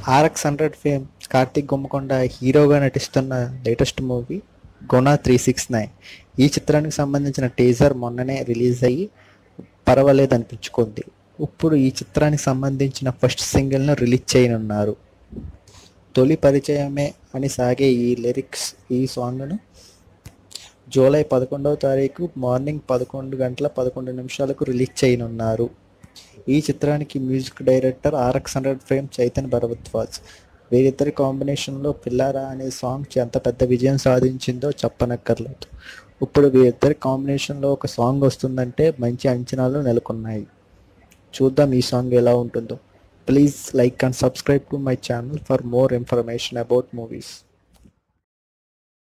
RX 100 fame Karthik Gummakonda హీరోగా నటిస్తున్న latest movie గుణ 369. ఈ చిత్రానికి సంబంధించిన టీజర్ మొన్ననే రిలీజ్ అయ్యి పర్వాలేదు అనిపించుకుంది. ఇప్పుడు ఈ చిత్రానికి సంబంధించిన ఫస్ట్ సింగిల్ను రిలీజ్ చేయనున్నారు. తొలి పరిచయమే అని సాగే ఈ సాంగ్ను జూలై 11వ తారీఖు మార్నింగ్ 11:11 రిలీజ్ చేయనున్నారు. ఈ చిత్రానికి music director RX 100 fame Chaitan Bharadwaj. వీరిద్దరి కాంబినేషన్లో పిల్లారా అనే సాంగ్ ఎంత పెద్ద విజయం సాధించిందో చెప్పనక్కర్లేదు. ఇప్పుడు వీరిద్దరి కాంబినేషన్లో ఒక సాంగ్ వస్తుందంటే మంచి అంచనాలు నెలకొన్నాయి. చూద్దాం ఈ సాంగ్ ఎలా ఉంటుందో. Please like and subscribe to my channel for more information about movies.